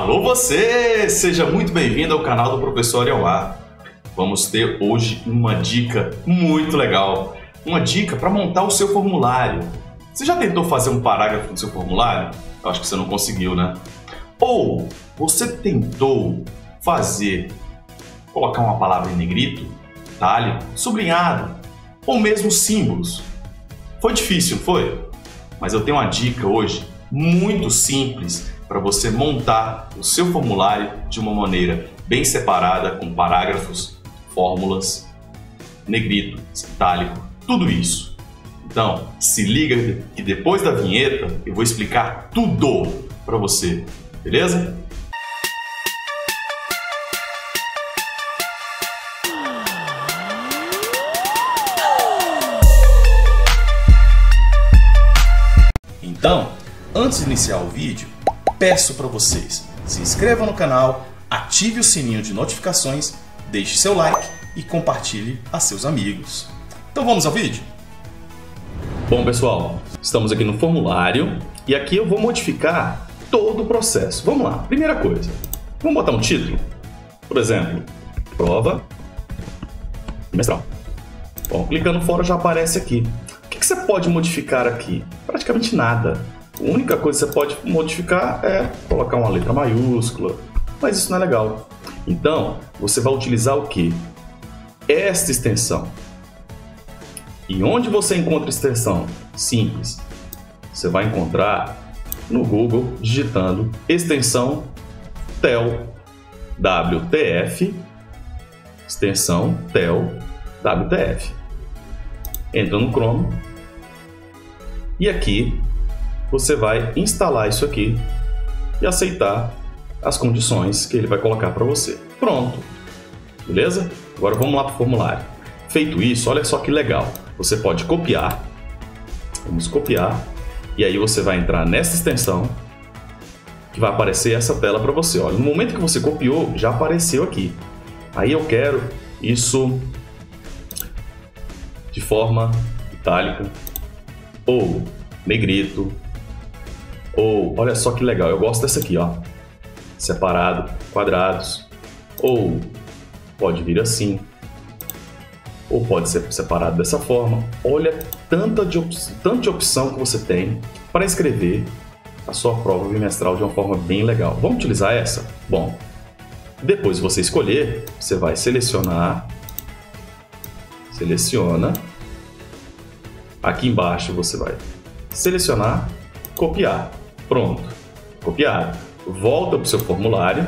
Alô você! Seja muito bem-vindo ao canal do Professor Ariauá. Vamos ter hoje uma dica muito legal. Uma dica para montar o seu formulário. Você já tentou fazer um parágrafo no seu formulário? Eu acho que você não conseguiu, né? Ou você tentou colocar uma palavra em negrito, itálico, sublinhado, ou mesmo símbolos. Foi difícil, não foi? Mas eu tenho uma dica hoje muito simples para você montar o seu formulário de uma maneira bem separada, com parágrafos, fórmulas, negrito, itálico, tudo isso. Então, se liga que depois da vinheta eu vou explicar tudo para você, beleza? Então, antes de iniciar o vídeo, peço para vocês, se inscrevam no canal, ative o sininho de notificações, deixe seu like e compartilhe a seus amigos. Então vamos ao vídeo? Bom pessoal, estamos aqui no formulário e aqui eu vou modificar todo o processo. Vamos lá, primeira coisa, vamos botar um título, por exemplo, prova trimestral. Bom, clicando fora já aparece aqui. O que você pode modificar aqui? Praticamente nada. A única coisa que você pode modificar é colocar uma letra maiúscula, mas isso não é legal. Então, você vai utilizar o quê? Esta extensão. E onde você encontra a extensão? Simples. Você vai encontrar no Google digitando extensão TEL WTF, extensão TEL WTF. Entra no Chrome e aqui você vai instalar isso aqui e aceitar as condições que ele vai colocar para você. Pronto, beleza? Agora vamos lá para o formulário. Feito isso, olha só que legal. Você pode copiar, vamos copiar, e aí você vai entrar nessa extensão que vai aparecer essa tela para você. Olha, no momento que você copiou, já apareceu aqui. Aí eu quero isso de forma itálica ou negrito, ou olha só que legal, eu gosto dessa aqui, ó, separado, quadrados, ou pode vir assim, ou pode ser separado dessa forma. Olha tanta de opção que você tem para escrever a sua prova bimestral de uma forma bem legal. Vamos utilizar essa? Bom, depois de você escolher, você vai selecionar, seleciona, aqui embaixo você vai selecionar, copiar, pronto, copiado, volta para o seu formulário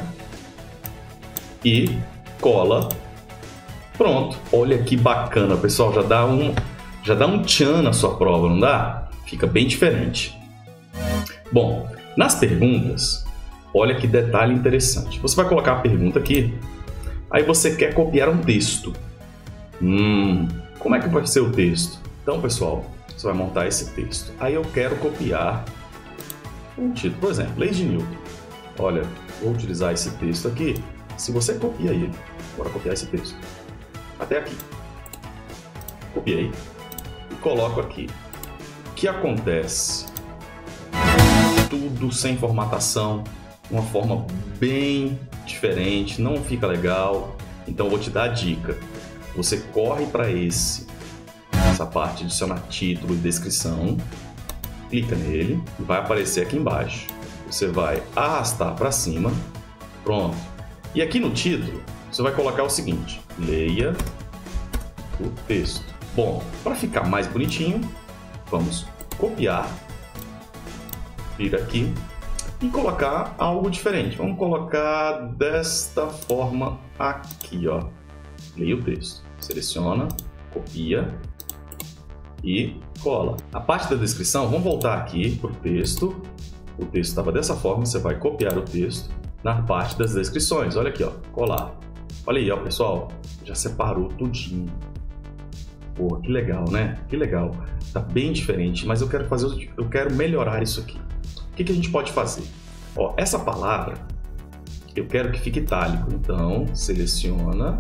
e cola, pronto. Olha que bacana, pessoal, já dá um tchan na sua prova, não dá? Fica bem diferente. Bom, nas perguntas, olha que detalhe interessante, você vai colocar a pergunta aqui, aí você quer copiar um texto. Como é que vai ser o texto? Então, pessoal, você vai montar esse texto. Aí eu quero copiar um título, por exemplo, Leis de Newton. Olha, vou utilizar esse texto aqui. Se você copia ele, bora copiar esse texto. Até aqui. Copiei e coloco aqui. O que acontece? Tudo sem formatação, uma forma bem diferente, não fica legal. Então eu vou te dar a dica. Você corre para essa parte de adicionar título e descrição, clica nele e vai aparecer aqui embaixo. Você vai arrastar para cima, pronto. E aqui no título você vai colocar o seguinte: leia o texto. Bom, para ficar mais bonitinho, vamos copiar, vir aqui e colocar algo diferente. Vamos colocar desta forma aqui, ó. Leia o texto, seleciona, copia e cola. A parte da descrição, vamos voltar aqui para o texto. O texto estava dessa forma, você vai copiar o texto na parte das descrições. Olha aqui, ó, colar. Olha aí, ó, pessoal, já separou tudinho. Pô, que legal, né? Que legal. Tá bem diferente, mas eu quero melhorar isso aqui. O que a gente pode fazer? Ó, essa palavra eu quero que fique itálico. Então, seleciona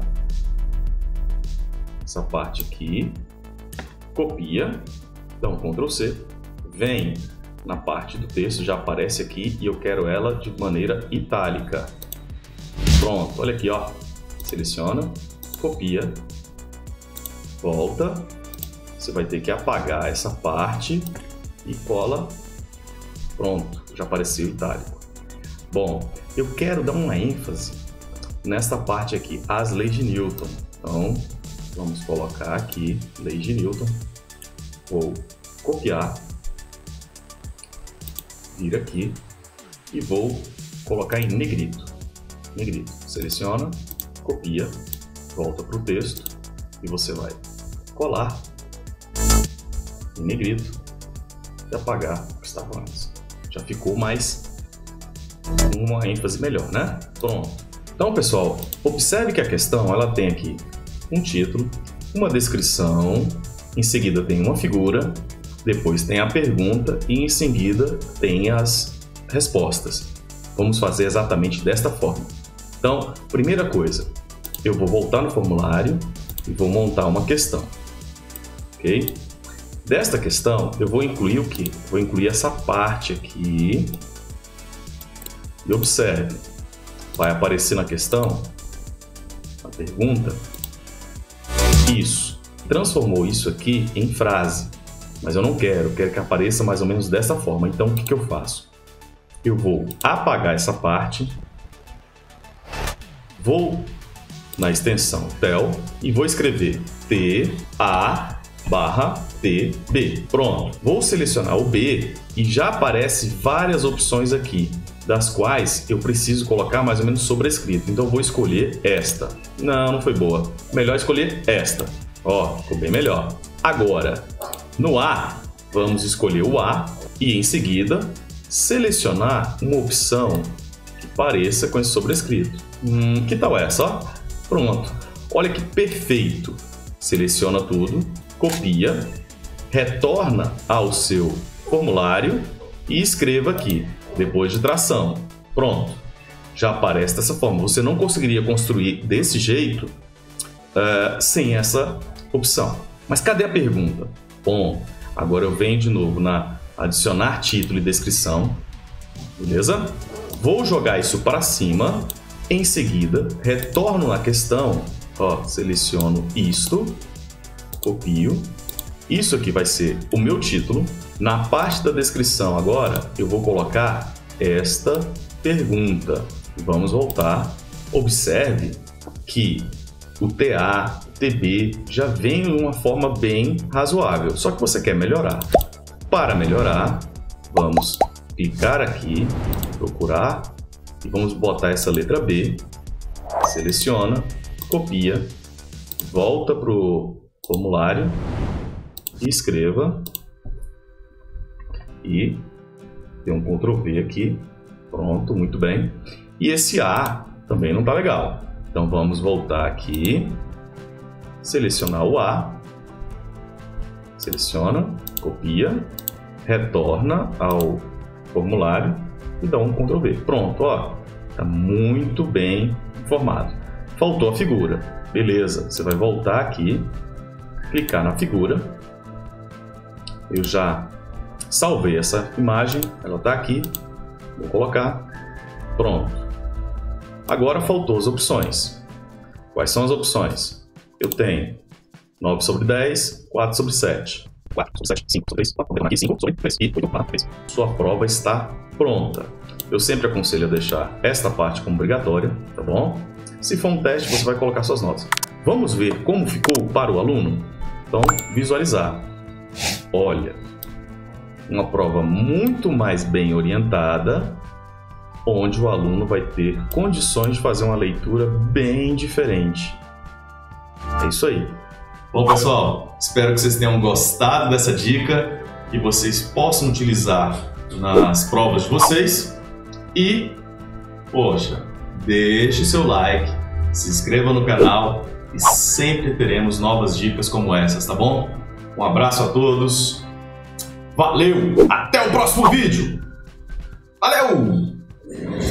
essa parte aqui, copia, então Ctrl+C, vem na parte do texto, já aparece aqui e eu quero ela de maneira itálica. Pronto, olha aqui, ó. Seleciona, copia, volta. Você vai ter que apagar essa parte e cola. Pronto, já apareceu itálico. Bom, eu quero dar uma ênfase nesta parte aqui, as leis de Newton. Então, vamos colocar aqui, leis de Newton. Vou copiar, vir aqui e vou colocar em negrito. Negrito. Seleciona, copia, volta para o texto e você vai colar em negrito e apagar o que estava antes. Já ficou mais uma ênfase melhor, né? Pronto. Então, pessoal, observe que a questão ela tem aqui um título, uma descrição, em seguida tem uma figura, depois tem a pergunta e em seguida tem as respostas. Vamos fazer exatamente desta forma. Então, primeira coisa, eu vou voltar no formulário e vou montar uma questão, ok? Desta questão, eu vou incluir o quê? Vou incluir essa parte aqui e observe, vai aparecer na questão, na pergunta, isso, transformou isso aqui em frase, mas eu não quero que apareça mais ou menos dessa forma, então o que eu faço? Eu vou apagar essa parte, vou na extensão tel e vou escrever TA/TB. Pronto, vou selecionar o B e já aparece várias opções aqui, das quais eu preciso colocar mais ou menos sobrescrito. Então vou escolher esta. Não foi boa. Melhor escolher esta. Ó, ficou bem melhor. Agora, no A, vamos escolher o A e em seguida selecionar uma opção que pareça com esse sobrescrito. Que tal essa? Ó? Pronto. Olha que perfeito. Seleciona tudo, copia, retorna ao seu formulário e escreva aqui, depois de tração. Pronto. Já aparece dessa forma. Você não conseguiria construir desse jeito sem essa opção. Mas cadê a pergunta? Bom, agora eu venho de novo na adicionar título e descrição. Beleza? Vou jogar isso para cima. Em seguida, retorno na questão. Ó, seleciono isto, copio. Isso aqui vai ser o meu título. Na parte da descrição agora, eu vou colocar esta pergunta. Vamos voltar. Observe que o TA, TB já vem de uma forma bem razoável, só que você quer melhorar. Para melhorar, vamos clicar aqui, procurar, e vamos botar essa letra B, seleciona, copia, volta para o formulário e escreva, e tem um Ctrl V aqui, pronto, muito bem. E esse A também não está legal, então vamos voltar aqui, selecionar o A, seleciona, copia, retorna ao formulário e dá um Ctrl V. Pronto, ó, tá muito bem formado. Faltou a figura, beleza? Você vai voltar aqui, clicar na figura. Eu já salvei essa imagem, ela tá aqui. Vou colocar. Pronto. Agora faltou as opções. Quais são as opções? Eu tenho 9/10, 4/7. 4/7, 5/3, 4, aqui 5/3 e 8/3. Sua prova está pronta. Eu sempre aconselho a deixar esta parte como obrigatória, tá bom? Se for um teste, você vai colocar suas notas. Vamos ver como ficou para o aluno? Então, visualizar. Olha, uma prova muito mais bem orientada, onde o aluno vai ter condições de fazer uma leitura bem diferente. É isso aí. Bom, pessoal, espero que vocês tenham gostado dessa dica, que vocês possam utilizar nas provas de vocês. E, poxa, deixe seu like, se inscreva no canal e sempre teremos novas dicas como essas, tá bom? Um abraço a todos, valeu, até o próximo vídeo, valeu!